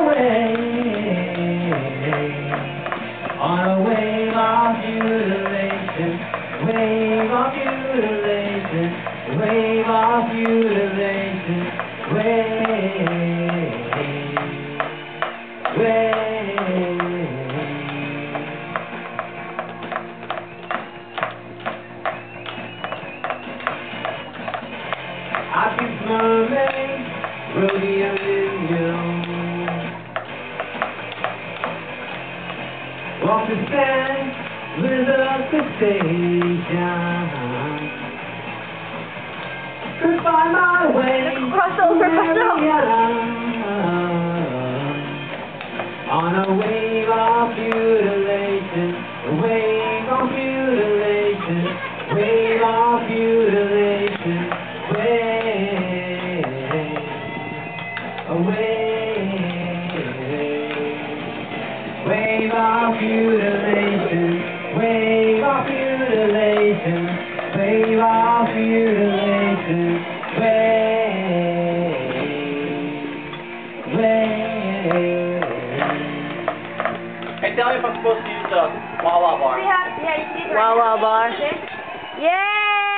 wave, on a wave of mutilation, wave of mutilation, wave of mutilation, wave, wave. I can mermaid, rodeo Indian. Walk the sand with a crustacean. Could find my way Crossover. on a wave of mutilation, a wave of mutilation, wave of mutilation, wave, a wave of mutilation, wave of mutilation, wave of mutilation, wave. Hey, tell me if I'm supposed to use the Wawa bar. Yeah, you see it right now. Wawa bar. Yay!